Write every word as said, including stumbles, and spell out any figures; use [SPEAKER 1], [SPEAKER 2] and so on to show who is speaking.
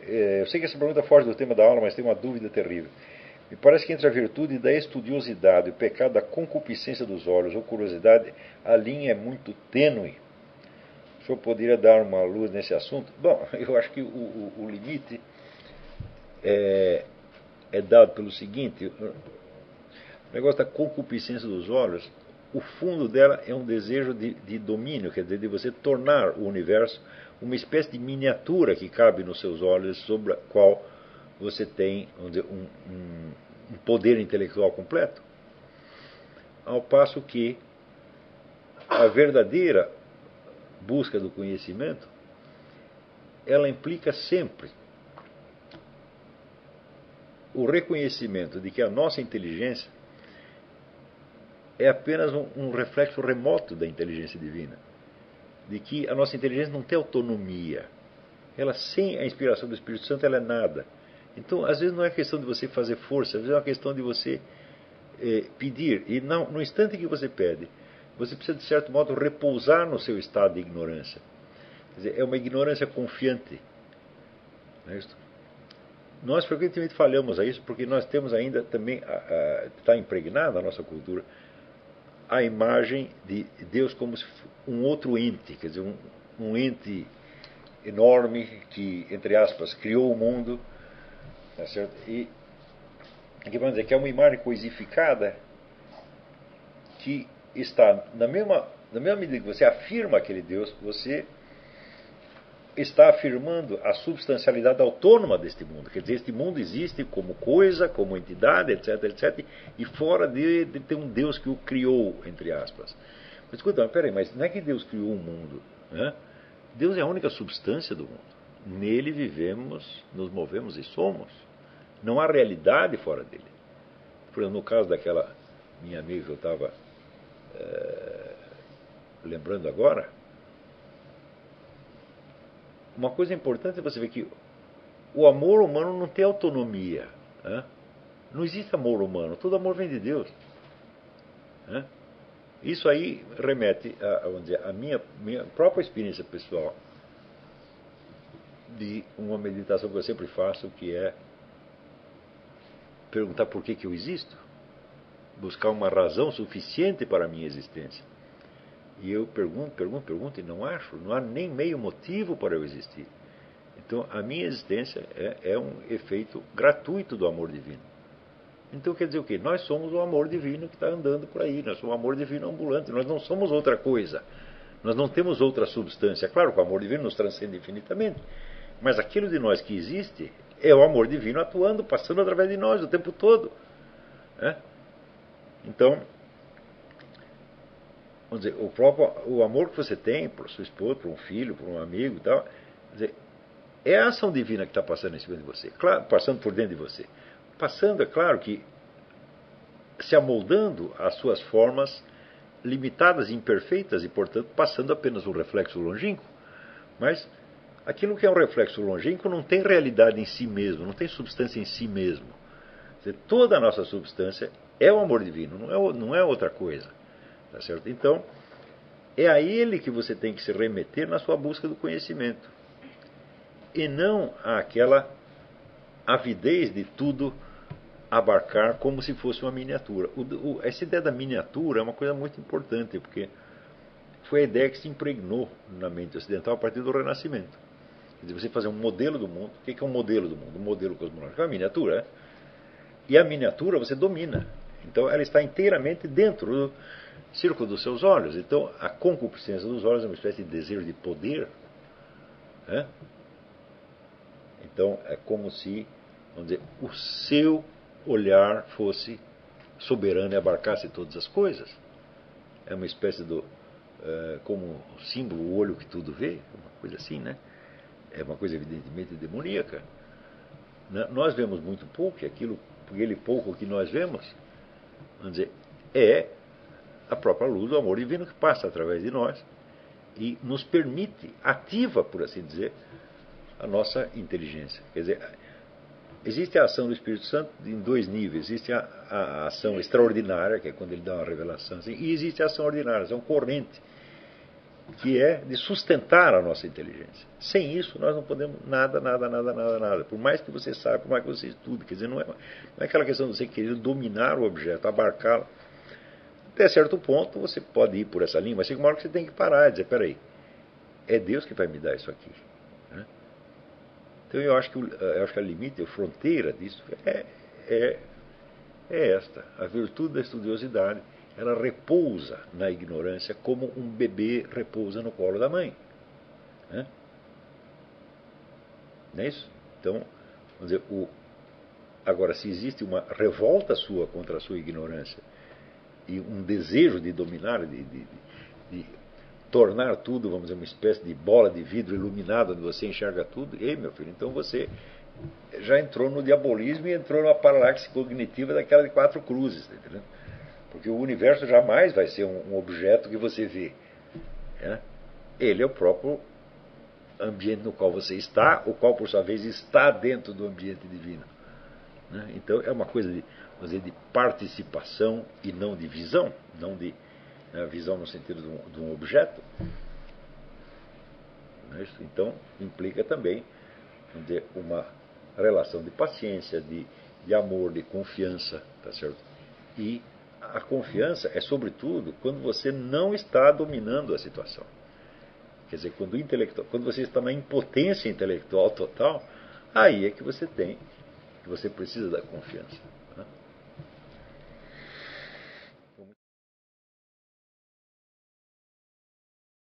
[SPEAKER 1] é, eu sei que essa pergunta foge do tema da aula, mas tem uma dúvida terrível. Me parece que entre a virtude da estudiosidade e o pecado da concupiscência dos olhos ou curiosidade, a linha é muito tênue. O senhor poderia dar uma luz nesse assunto? Bom, eu acho que o, o, o limite é, é dado pelo seguinte: o negócio da concupiscência dos olhos, o fundo dela é um desejo de, de domínio, quer dizer, de você tornar o universo uma espécie de miniatura que cabe nos seus olhos, sobre a qual você tem, vamos dizer, um, um, um poder intelectual completo. Ao passo que a verdadeira busca do conhecimento, ela implica sempre o reconhecimento de que a nossa inteligência é apenas um, um reflexo remoto da inteligência divina, de que a nossa inteligência não tem autonomia. Ela, sem a inspiração do Espírito Santo, ela é nada. Então, às vezes não é questão de você fazer força, às vezes é uma questão de você eh, pedir. E não, no instante que você pede, você precisa, de certo modo, repousar no seu estado de ignorância. Quer dizer, é uma ignorância confiante. Não é isso? Nós frequentemente falhamos a isso porque nós temos ainda também, está impregnada na nossa cultura, a imagem de Deus como um outro ente, quer dizer, um, um ente enorme que, entre aspas, criou o mundo, tá certo? E aqui vamos dizer que é uma imagem coisificada que está na mesma, na mesma medida que você afirma aquele Deus, você está afirmando a substancialidade autônoma deste mundo. Quer dizer, este mundo existe como coisa, como entidade, etc, etcétera, e fora de, de ter um Deus que o criou, entre aspas. Mas escuta, mas peraí, mas não é que Deus criou o mundo, né? Deus é a única substância do mundo. Nele vivemos, nos movemos e somos. Não há realidade fora dele. Por exemplo, no caso daquela minha amiga que eu estava é, lembrando agora, uma coisa importante é você ver que o amor humano não tem autonomia. Né? Não existe amor humano, todo amor vem de Deus. Né? Isso aí remete a, vamos dizer, a minha, minha própria experiência pessoal de uma meditação que eu sempre faço, que é perguntar por que, que eu existo, buscar uma razão suficiente para a minha existência. E eu pergunto, pergunto, pergunto e não acho, não há nem meio motivo para eu existir. Então a minha existência é, é um efeito gratuito do amor divino. Então quer dizer o quê? Nós somos o amor divino que está andando por aí, nós somos o amor divino ambulante, nós não somos outra coisa, nós não temos outra substância. Claro que o amor divino nos transcende infinitamente, mas aquilo de nós que existe é o amor divino atuando, passando através de nós o tempo todo. Né? Então, vamos dizer, o próprio o amor que você tem por sua esposa, por um filho, por um amigo e tal, dizer, é a ação divina que está passando em cima de você, claro, passando por dentro de você. Passando, é claro que se amoldando às suas formas limitadas e imperfeitas e, portanto, passando apenas um reflexo longínquo. Mas aquilo que é um reflexo longínquo não tem realidade em si mesmo, não tem substância em si mesmo. Quer dizer, toda a nossa substância é o amor divino, não é, não é outra coisa. Tá certo? Então, é a ele que você tem que se remeter na sua busca do conhecimento. E não àquela avidez de tudo abarcar como se fosse uma miniatura. O, o, essa ideia da miniatura é uma coisa muito importante, porque foi a ideia que se impregnou na mente ocidental a partir do Renascimento. Quer dizer, você fazer um modelo do mundo. O que é um modelo do mundo? Um modelo cosmológico é uma miniatura. É? E a miniatura você domina. Então ela está inteiramente dentro do círculo dos seus olhos. Então a concupiscência dos olhos é uma espécie de desejo de poder. É? Então é como se, vamos dizer, o seu olhar fosse soberano e abarcasse todas as coisas. É uma espécie do, é, como símbolo, o olho que tudo vê, uma coisa assim, né? É uma coisa evidentemente demoníaca. Nós vemos muito pouco, e aquilo, aquele pouco que nós vemos, vamos dizer, é a própria luz do amor divino que passa através de nós e nos permite, ativa, por assim dizer, a nossa inteligência. Quer dizer, existe a ação do Espírito Santo em dois níveis. Existe a, a ação extraordinária, que é quando ele dá uma revelação, assim, e existe a ação ordinária, a ação corrente, que é de sustentar a nossa inteligência. Sem isso, nós não podemos nada, nada, nada, nada, nada. Por mais que você saiba, por mais que você estude, quer dizer, não é, não é aquela questão de você querer dominar o objeto, abarcá-lo. Até certo ponto, você pode ir por essa linha, mas chega uma hora que você tem que parar e dizer, peraí, é Deus que vai me dar isso aqui. Né? Então, eu acho que, eu acho que a limite, a fronteira disso é, é, é esta, a virtude da estudiosidade. Ela repousa na ignorância como um bebê repousa no colo da mãe. Né? Não é isso? Então, vamos dizer, o, agora, se existe uma revolta sua contra a sua ignorância e um desejo de dominar, de, de, de tornar tudo, vamos dizer, uma espécie de bola de vidro iluminada onde você enxerga tudo, ei, meu filho, então você já entrou no diabolismo e entrou numa paralaxe cognitiva daquela de quatro cruzes, tá entendendo? Porque o universo jamais vai ser um, um objeto que você vê. Né? Ele é o próprio ambiente no qual você está, o qual, por sua vez, está dentro do ambiente divino. Né? Então, é uma coisa de, vamos dizer, de participação e não de visão, não de né, visão no sentido de um, de um objeto. Né? Então, implica também vamos dizer, uma relação de paciência, de, de amor, de confiança, tá certo? E a confiança é, sobretudo, quando você não está dominando a situação. Quer dizer, quando, o intelectual, quando você está na impotência intelectual total, aí é que você tem, que você precisa da confiança.